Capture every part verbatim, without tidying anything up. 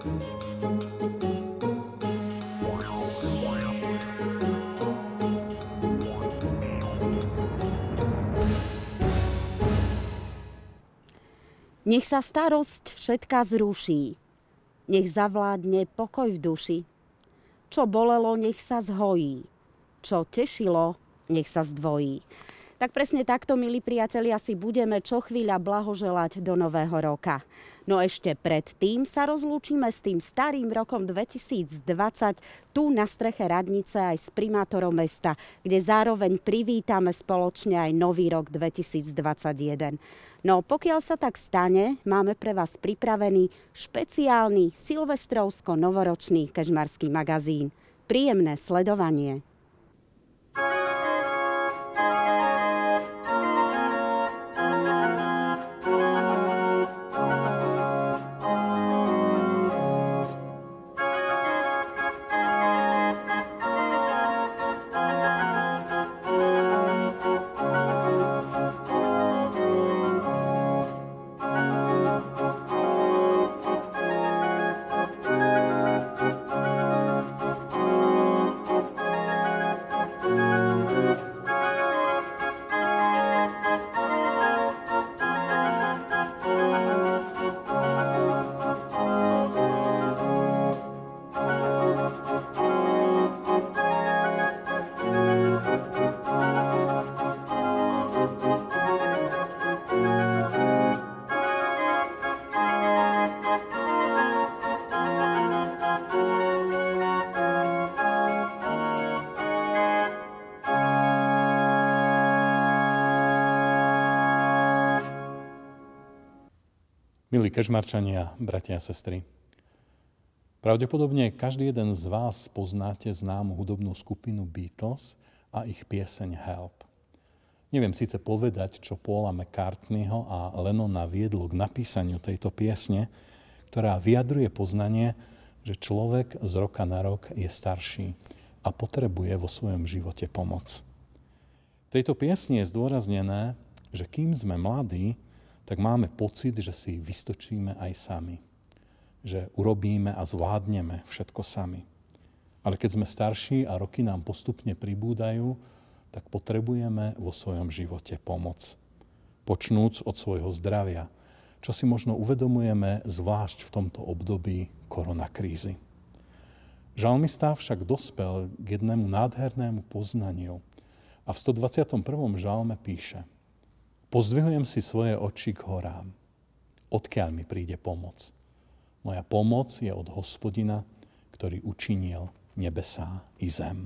Nech sa starosť všetká zruší, nech zavládne pokoj v duši. Čo bolelo, nech sa zhojí, čo tešilo, nech sa zdvojí. Tak presne takto, milí priatelia, si budeme čo chvíľa blahoželať do nového roka. No ešte predtým sa rozlúčime s tým starým rokom dvetisícdvadsať tu na streche radnice aj s primátorom mesta, kde zároveň privítame spoločne aj nový rok dvetisícdvadsaťjeden. No pokiaľ sa tak stane, máme pre vás pripravený špeciálny silvestrovsko-novoročný kežmarský magazín. Príjemné sledovanie. Milí kežmarčania, bratia a sestry, pravdepodobne každý jeden z vás poznáte známu hudobnú skupinu Beatles a ich pieseň Help. Neviem síce povedať, čo Paula McCartneyho a Lennona viedlo k napísaniu tejto piesne, ktorá vyjadruje poznanie, že človek z roka na rok je starší a potrebuje vo svojom živote pomoc. V tejto piesni je zdôraznené, že kým sme mladí, tak máme pocit, že si vystočíme aj sami. Že urobíme a zvládneme všetko sami. Ale keď sme starší a roky nám postupne pribúdajú, tak potrebujeme vo svojom živote pomoc. Počnúc od svojho zdravia, čo si možno uvedomujeme zvlášť v tomto období koronakrízy. Žalmista však dospel k jednému nádhernému poznaniu a v stodvadsiatom prvom žalme píše: Pozdvihujem si svoje oči k horám. Odkiaľ mi príde pomoc? Moja pomoc je od Hospodina, ktorý učinil nebesá i zem.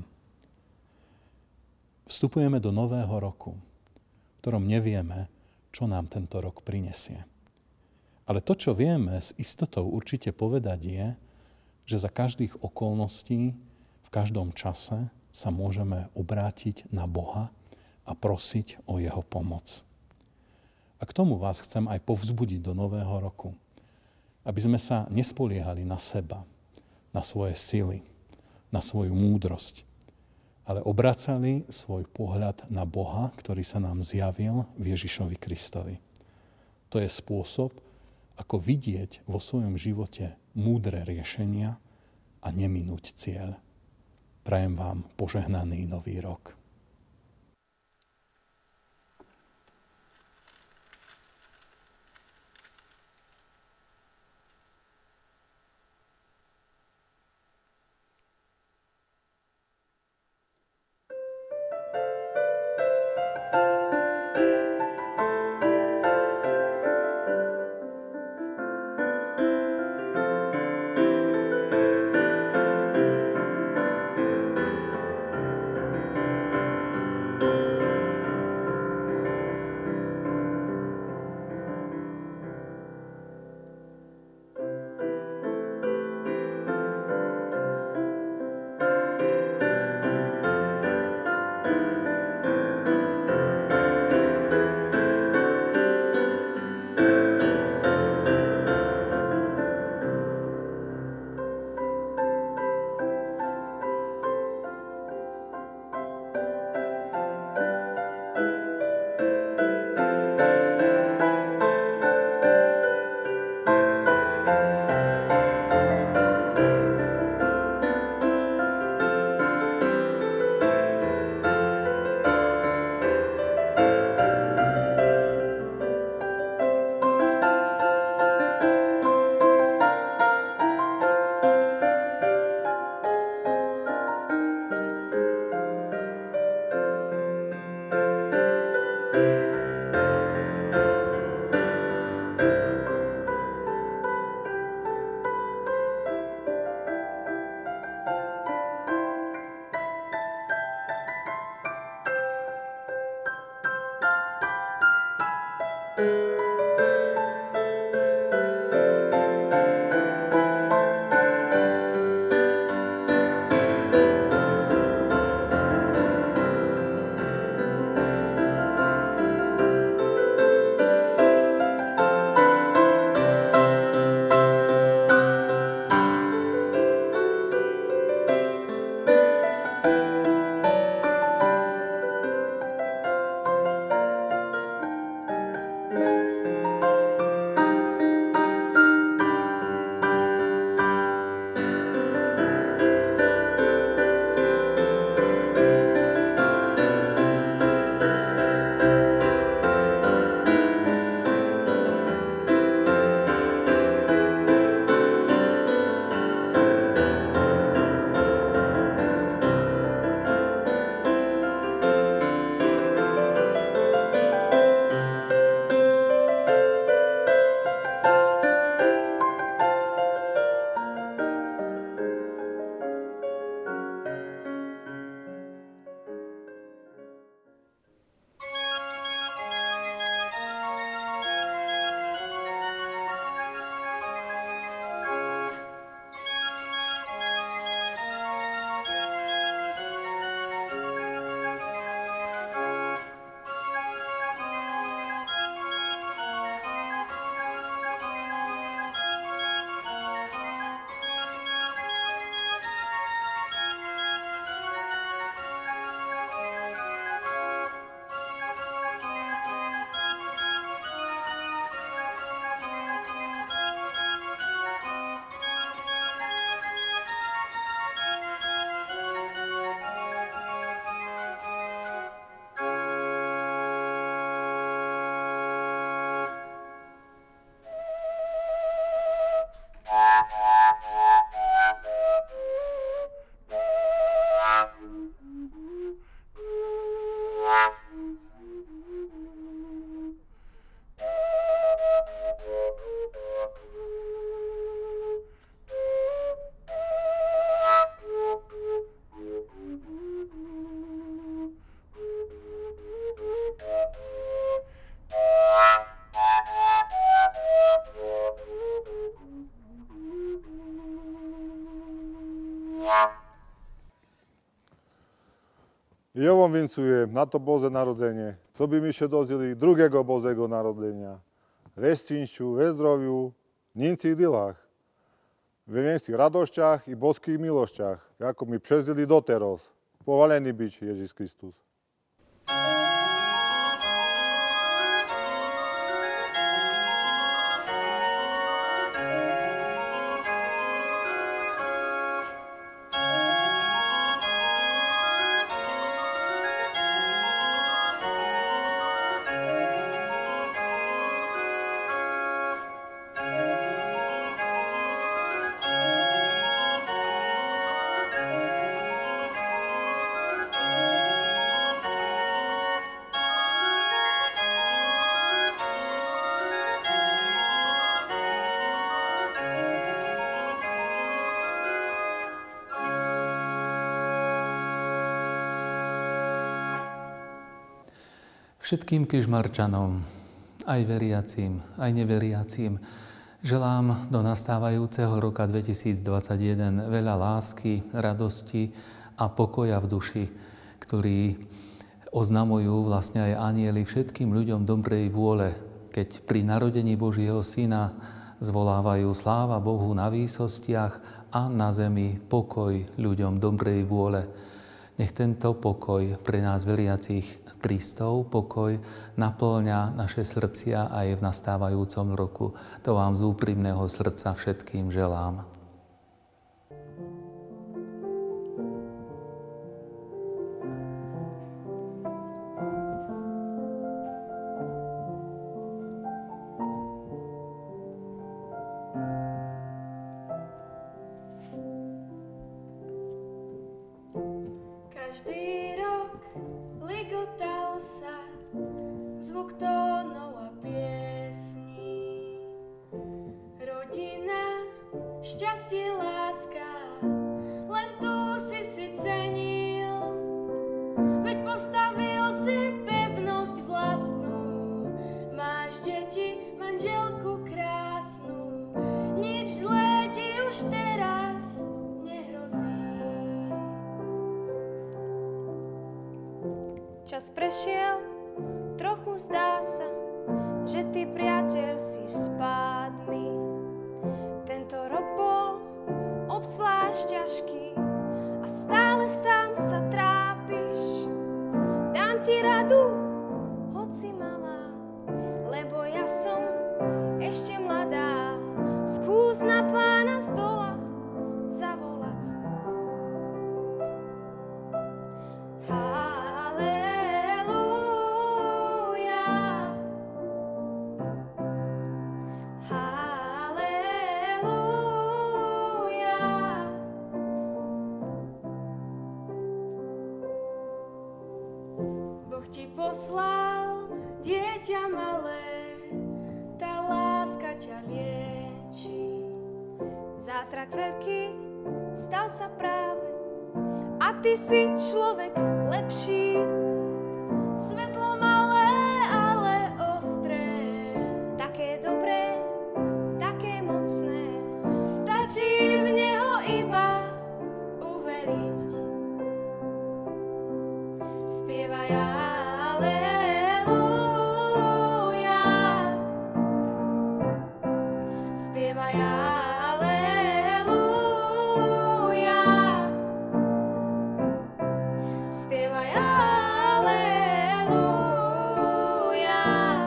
Vstupujeme do nového roku, v ktorom nevieme, čo nám tento rok prinesie. Ale to, čo vieme s istotou určite povedať je, že za každých okolností, v každom čase sa môžeme obrátiť na Boha a prosiť o jeho pomoc. A k tomu vás chcem aj povzbudiť do nového roku, aby sme sa nespoliehali na seba, na svoje sily, na svoju múdrosť, ale obracali svoj pohľad na Boha, ktorý sa nám zjavil v Ježišovi Kristovi. To je spôsob, ako vidieť vo svojom živote múdre riešenia a neminúť cieľ. Prajem vám požehnaný nový rok. Ja vám vincujem na to Bože narodzenie, co by mi še dozili druhého Božego narodzenia. Ve šťastiu, ve zdroviu, ninci dilách, ve venských radošťach i boských milošťach, ako mi přezili doteraz. Povalený bič Ježíš Kristus. Všetkým Kežmarčanom, aj veriacím, aj neveriacím, želám do nastávajúceho roka dvetisícdvadsaťjeden veľa lásky, radosti a pokoja v duši, ktorý oznamujú vlastne aj anjeli všetkým ľuďom dobrej vôle, keď pri narodení Božieho Syna zvolávajú sláva Bohu na výsostiach a na zemi pokoj ľuďom dobrej vôle. Nech tento pokoj pre nás veriacich Kristov, pokoj naplňa naše srdcia aj v nastávajúcom roku. To vám z úprimného srdca všetkým želám. Každý rok ligotal sa zvuk tónov a piesní. Rodina, šťastie, láska, len tu si si cenil. Veď postavil si pevnosť vlastnú. Máš deti, manželku krásnu. Nič zlé ti už teraz nehrozí. Čas prešiel, trochu zdá sa, že ty, priateľ, si spádmi. Tento rok bol obzvlášť ťažký a stále sám sa trápiš. Dám ti radu, hoci malá, lebo ja som ešte mladá. Skús na Pána z dola zavolať. Boh ti poslal dieťa malé, tá láska ťa lieči. Zázrak veľký stal sa práve a ty si človek lepší. Svetlo malé, ale ostré, také dobré, také mocné. Stačí v neho iba uveriť. Spievaj Aleluja, spievaj Aleluja, spievaj Aleluja.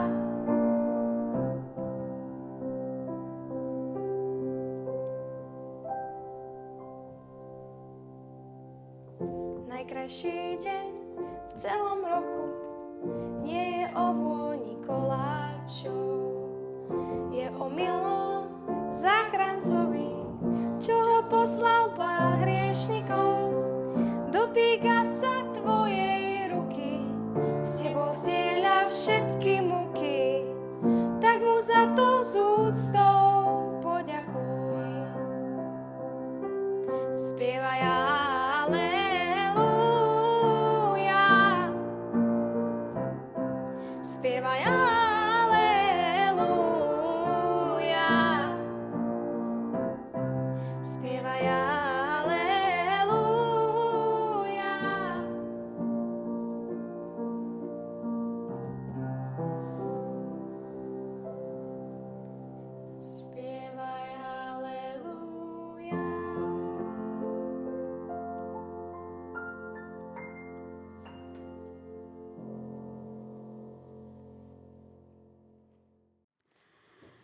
Najkrajší deň v celom roku nie je o vôni koláčov, je o milom záchrancovi, čo ho poslal Pán hriešnikom. Dotýka sa tvojej ruky, s tebou zdieľa všetky muky, tak mu za to z úctou poďakuj. Spievaj Aleluja, spievaj Aleluja, spievaj Aleluja,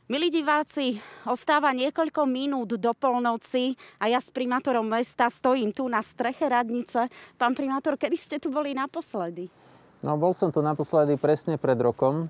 Milí diváci, ostáva niekoľko minút do polnoci a ja s primátorom mesta stojím tu na streche radnice. Pán primátor, kedy ste tu boli naposledy? No, bol som tu naposledy presne pred rokom,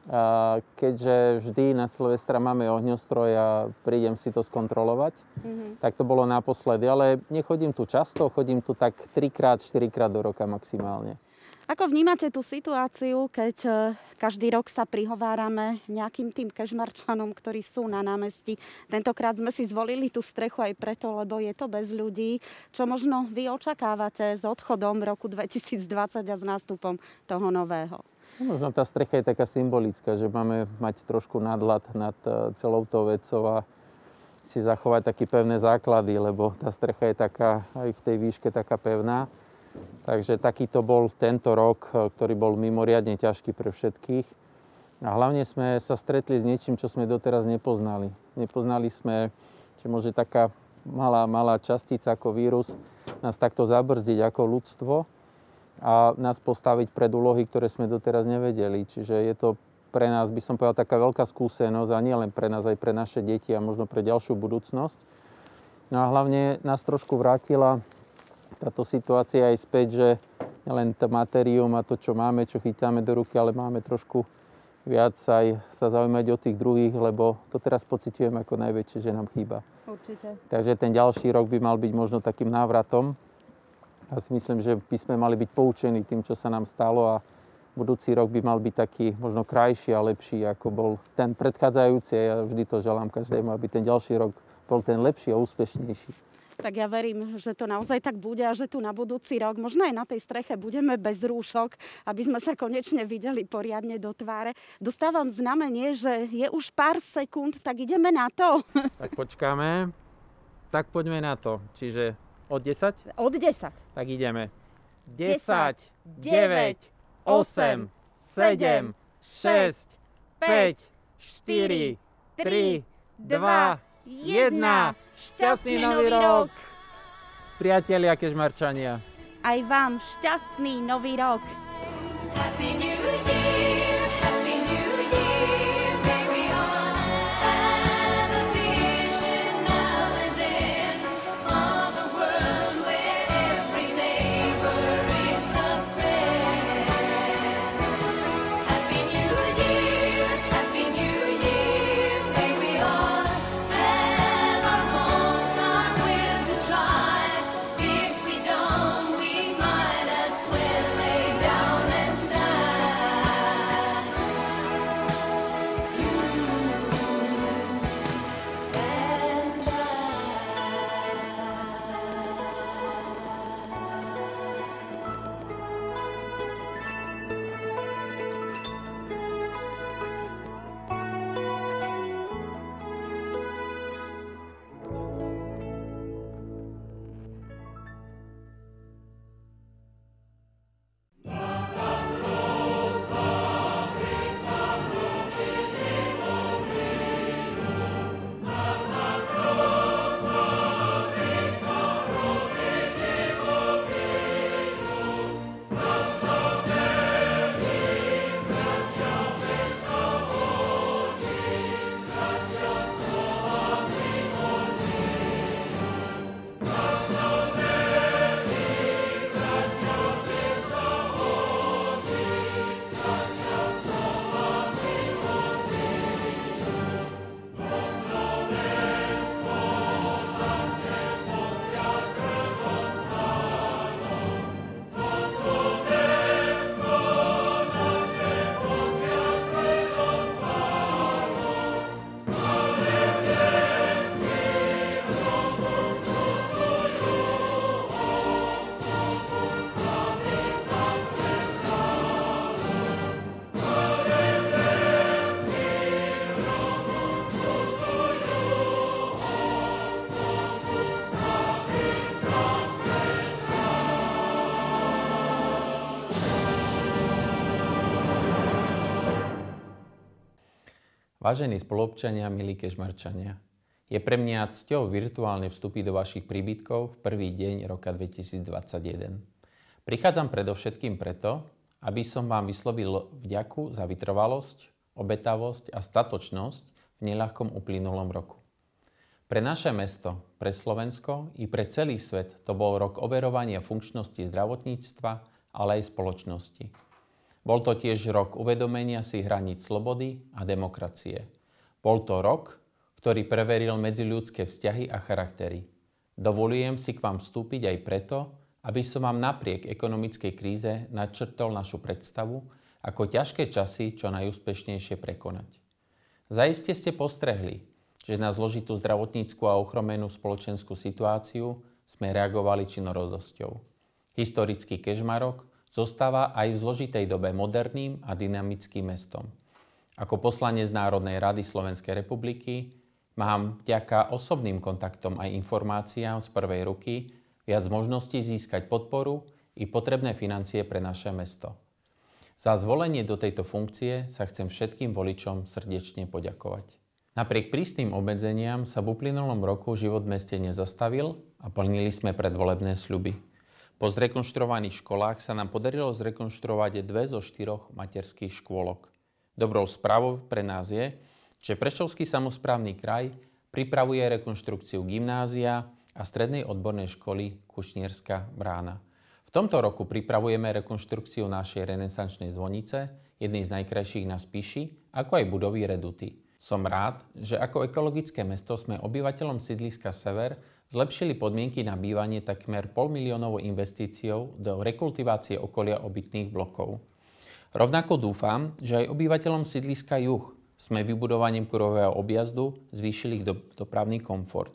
keďže vždy na Silvestra máme ohňostroj a prídem si to skontrolovať. Mm-hmm. Tak to bolo naposledy, ale nechodím tu často, chodím tu tak trikrát, štyrikrát do roka maximálne. Ako vnímate tú situáciu, keď každý rok sa prihovárame nejakým tým kežmarčanom, ktorí sú na námestí? Tentokrát sme si zvolili tú strechu aj preto, lebo je to bez ľudí. Čo možno vy očakávate s odchodom roku dvetisícdvadsať a s nástupom toho nového? No, možno tá strecha je taká symbolická, že máme mať trošku nadhľad nad celou tou vecou a si zachovať také pevné základy, lebo tá strecha je taká aj v tej výške taká pevná. Takže takýto bol tento rok, ktorý bol mimoriadne ťažký pre všetkých. A hlavne sme sa stretli s niečím, čo sme doteraz nepoznali. Nepoznali sme, že môže taká malá, malá častica ako vírus nás takto zabrzdiť ako ľudstvo a nás postaviť pred úlohy, ktoré sme doteraz nevedeli. Čiže je to pre nás, by som povedal, taká veľká skúsenosť a nie len pre nás, aj pre naše deti a možno pre ďalšiu budúcnosť. No a hlavne nás trošku vrátila táto situácia aj späť, že nielen to matérium a to, čo máme, čo chytáme do ruky, ale máme trošku viac aj sa zaujímať o tých druhých, lebo to teraz pociťujem ako najväčšie, že nám chýba. Určite. Takže ten ďalší rok by mal byť možno takým návratom. Ja si myslím, že by sme mali byť poučení tým, čo sa nám stalo a budúci rok by mal byť taký možno krajší a lepší, ako bol ten predchádzajúci. Ja vždy to želám každému, aby ten ďalší rok bol ten lepší a úspešnejší. Tak ja verím, že to naozaj tak bude a že tu na budúci rok, možno aj na tej streche, budeme bez rúšok, aby sme sa konečne videli poriadne do tváre. Dostávam znamenie, že je už pár sekúnd, tak ideme na to. Tak počkáme. Tak poďme na to. Čiže od desať? Od desať. Tak ideme. desať, deväť, osem, sedem, šesť, päť, štyri, tri, dva, jeden. Šťastný nový rok! Priatelia kežmarčania. Aj vám šťastný nový rok! Happy New Year, Happy New Year, may we all have a vision now and then of a world where every neighbor is a friend. Happy New Year, Happy New Year, may we all have our homes, our will to try. If we don't, we might as well lay down and die. You and Vážení spoluobčania, milí kežmarčania, je pre mňa cťou virtuálne vstúpiť do vašich príbytkov v prvý deň roka dvetisícdvadsaťjeden. Prichádzam predovšetkým preto, aby som vám vyslovil vďaku za vytrvalosť, obetavosť a statočnosť v neľahkom uplynulom roku. Pre naše mesto, pre Slovensko i pre celý svet to bol rok overovania funkčnosti zdravotníctva, ale aj spoločnosti. Bol to tiež rok uvedomenia si hraníc slobody a demokracie. Bol to rok, ktorý preveril medziľudské vzťahy a charaktery. Dovolujem si k vám vstúpiť aj preto, aby som vám napriek ekonomickej kríze načrtol našu predstavu, ako ťažké časy čo najúspešnejšie prekonať. Zaiste ste postrehli, že na zložitú zdravotnícku a ochromenú spoločenskú situáciu sme reagovali činorodosťou. Historický Kežmarok zostáva aj v zložitej dobe moderným a dynamickým mestom. Ako poslanec Národnej rady Slovenskej republiky mám vďaka osobným kontaktom aj informáciám z prvej ruky viac možností získať podporu i potrebné financie pre naše mesto. Za zvolenie do tejto funkcie sa chcem všetkým voličom srdečne poďakovať. Napriek prísnym obmedzeniam sa v uplynulom roku život v meste nezastavil a plnili sme predvolebné sľuby. Po zrekonštruovaných školách sa nám podarilo zrekonštruovať dve zo štyroch materských škôlok. Dobrou správou pre nás je, že Prešovský samosprávny kraj pripravuje rekonštrukciu gymnázia a strednej odbornej školy Kušnierska brána. V tomto roku pripravujeme rekonštrukciu našej renesančnej zvonice, jednej z najkrajších na Spiši, ako aj budovy Reduty. Som rád, že ako ekologické mesto sme obyvateľom sídliska Sever zlepšili podmienky na bývanie takmer polmiliónovou investíciou do rekultivácie okolia obytných blokov. Rovnako dúfam, že aj obyvateľom sídliska Juh sme vybudovaním kruhového objazdu zvýšili ich do, dopravný komfort.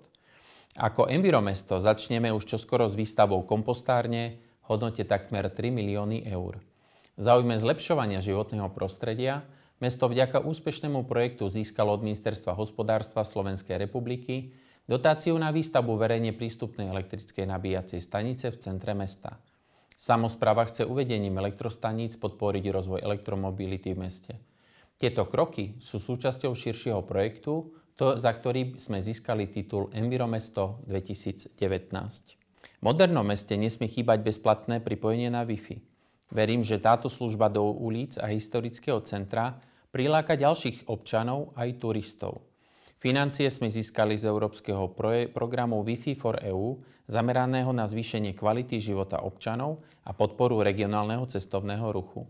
Ako Enviromesto začneme už čoskoro s výstavbou kompostárne v hodnote takmer tri milióny eur. V záujme zlepšovania životného prostredia mesto vďaka úspešnému projektu získalo od Ministerstva hospodárstva Slovenskej republiky dotáciu na výstavbu verejne prístupnej elektrickej nabíjacej stanice v centre mesta. Samospráva chce uvedením elektrostaníc podporiť rozvoj elektromobility v meste. Tieto kroky sú súčasťou širšieho projektu, to, za ktorý sme získali titul Enviromesto dvetisícdevätnásť. V modernom meste nesmie chýbať bezplatné pripojenie na Wi-Fi. Verím, že táto služba do ulic a historického centra priláka ďalších občanov aj turistov. Financie sme získali z európskeho programu Wi-Fi for é ú, zameraného na zvýšenie kvality života občanov a podporu regionálneho cestovného ruchu.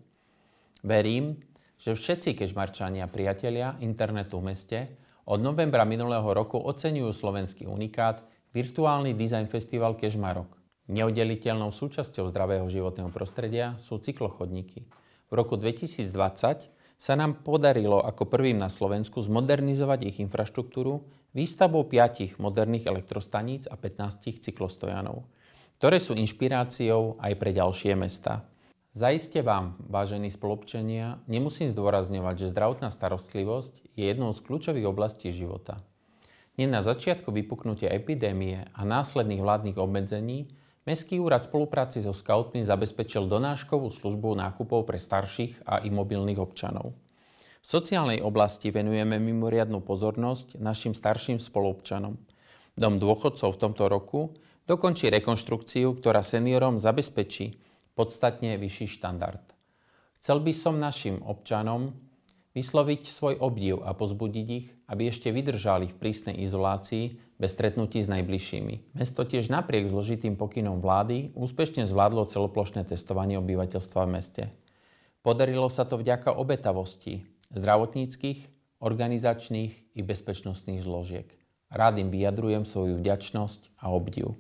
Verím, že všetci kežmarčania priatelia internetu v meste od novembra minulého roku oceňujú slovenský unikát virtuálny design festival Kežmarok. Neoddeliteľnou súčasťou zdravého životného prostredia sú cyklochodníky. V roku dvetisícdvadsať sa nám podarilo ako prvým na Slovensku zmodernizovať ich infraštruktúru výstavbou piatich moderných elektrostaníc a pätnástich cyklostojanov, ktoré sú inšpiráciou aj pre ďalšie mestá. Zaiste vám, vážení spoluobčania, nemusím zdôrazňovať, že zdravotná starostlivosť je jednou z kľúčových oblastí života. Hneď na začiatku vypuknutia epidémie a následných vládnych obmedzení Mestský úrad v spolupráci so skautmi zabezpečil donáškovú službu nákupov pre starších a imobilných občanov. V sociálnej oblasti venujeme mimoriadnu pozornosť našim starším spoluobčanom. Dom dôchodcov v tomto roku dokončí rekonštrukciu, ktorá seniorom zabezpečí podstatne vyšší štandard. Chcel by som našim občanom vysloviť svoj obdiv a pozbudiť ich, aby ešte vydržali v prísnej izolácii bez stretnutí s najbližšími. Mesto tiež napriek zložitým pokynom vlády úspešne zvládlo celoplošné testovanie obyvateľstva v meste. Podarilo sa to vďaka obetavosti zdravotníckych, organizačných i bezpečnostných zložiek. Rád im vyjadrujem svoju vďačnosť a obdiv.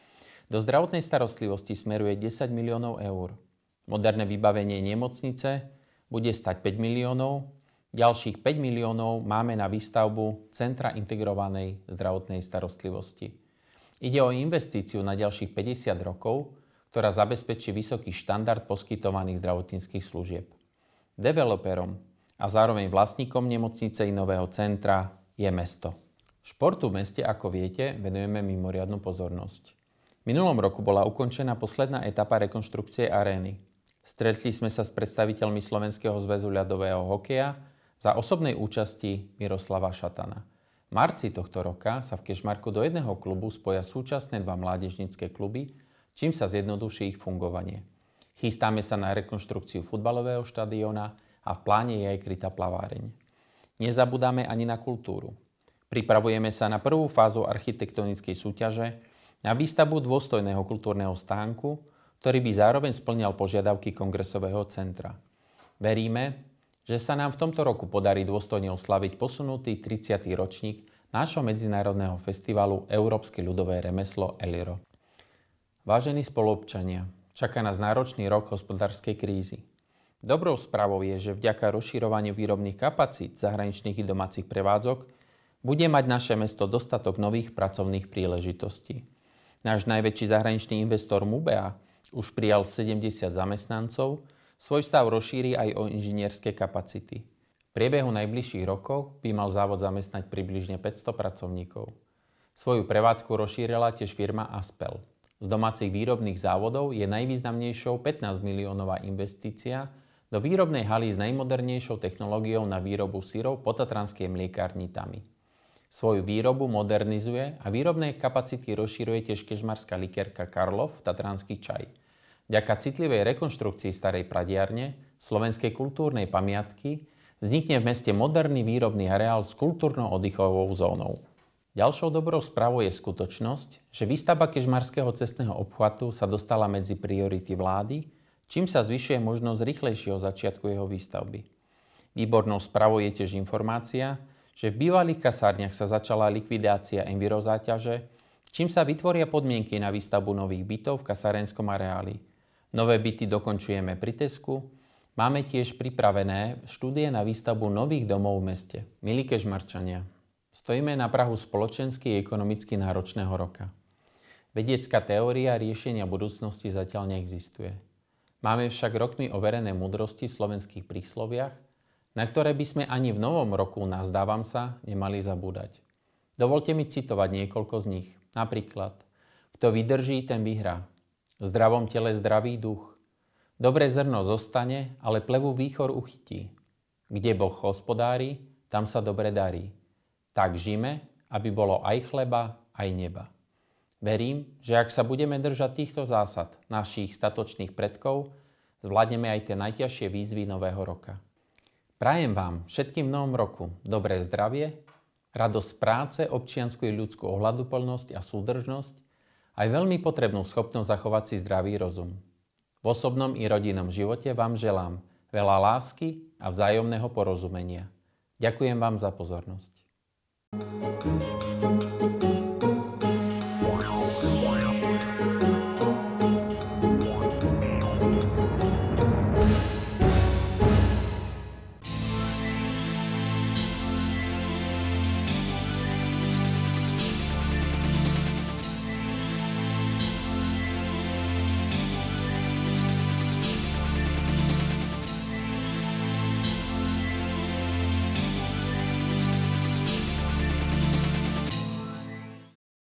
Do zdravotnej starostlivosti smeruje desať miliónov eur. Moderné vybavenie nemocnice bude stať päť miliónov, ďalších päť miliónov máme na výstavbu Centra integrovanej zdravotnej starostlivosti. Ide o investíciu na ďalších päťdesiat rokov, ktorá zabezpečí vysoký štandard poskytovaných zdravotníckych služieb. Developerom a zároveň vlastníkom nemocnice i nového centra je mesto. Športu v meste, ako viete, venujeme mimoriadnu pozornosť. V minulom roku bola ukončená posledná etapa rekonštrukcie arény. Stretli sme sa s predstaviteľmi Slovenského zväzu ľadového hokeja za osobnej účasti Miroslava Šatana. V marci tohto roka sa v Kežmarku do jedného klubu spoja súčasné dva mládežnícke kluby, čím sa zjednoduší ich fungovanie. Chystáme sa na rekonštrukciu futbalového štadióna a v pláne je aj krytá plaváreň. Nezabudáme ani na kultúru. Pripravujeme sa na prvú fázu architektonickej súťaže na výstavbu dôstojného kultúrneho stánku, ktorý by zároveň spĺňal požiadavky kongresového centra. Veríme, že sa nám v tomto roku podarí dôstojne oslaviť posunutý tridsiaty ročník nášho medzinárodného festivalu Európske ľudové remeslo Eliro. Vážení spoluobčania, čaká nás náročný rok hospodárskej krízy. Dobrou správou je, že vďaka rozširovaniu výrobných kapacít zahraničných i domácich prevádzok bude mať naše mesto dostatok nových pracovných príležitostí. Náš najväčší zahraničný investor Mubea už prijal sedemdesiat zamestnancov, svoj stav rozšíri aj o inžinierské kapacity. V priebehu najbližších rokov by mal závod zamestnať približne päťsto pracovníkov. Svoju prevádzku rozšírila tiež firma Aspel. Z domácich výrobných závodov je najvýznamnejšou pätnásťmiliónová investícia do výrobnej haly s najmodernejšou technológiou na výrobu syrov potatranskej mliekárni Tami. Svoju výrobu modernizuje a výrobné kapacity rozšíruje tiež kežmarská likérka Karlov Tatranský čaj. Vďaka citlivej rekonštrukcii starej pradiarne, slovenskej kultúrnej pamiatky, vznikne v meste moderný výrobný areál s kultúrno-oddychovou zónou. Ďalšou dobrou správou je skutočnosť, že výstavba kežmarského cestného obchvatu sa dostala medzi priority vlády, čím sa zvyšuje možnosť rýchlejšieho začiatku jeho výstavby. Výbornou správou je tiež informácia, že v bývalých kasárniach sa začala likvidácia envirozáťaže, čím sa vytvoria podmienky na výstavbu nových bytov v kasárenskom areáli. Nové byty dokončujeme pri Tesku, máme tiež pripravené štúdie na výstavbu nových domov v meste. Milí kežmarčania, stojíme na prahu spoločensky a ekonomicky náročného roka. Vedecká teória riešenia budúcnosti zatiaľ neexistuje. Máme však rokmi overené múdrosti v slovenských prísloviach, na ktoré by sme ani v novom roku, nazdávam sa, nemali zabúdať. Dovolte mi citovať niekoľko z nich. Napríklad, kto vydrží, ten vyhrá. V zdravom tele zdravý duch. Dobré zrno zostane, ale plevú výchor uchytí. Kde Boh hospodári, tam sa dobre darí. Tak žime, aby bolo aj chleba, aj neba. Verím, že ak sa budeme držať týchto zásad našich statočných predkov, zvládneme aj tie najťažšie výzvy nového roka. Prajem vám všetkým v novom roku dobré zdravie, radosť práce, občiansku i ľudskú ohľaduplnosť a súdržnosť, aj veľmi potrebnú schopnosť zachovať si zdravý rozum. V osobnom i rodinnom živote vám želám veľa lásky a vzájomného porozumenia. Ďakujem vám za pozornosť.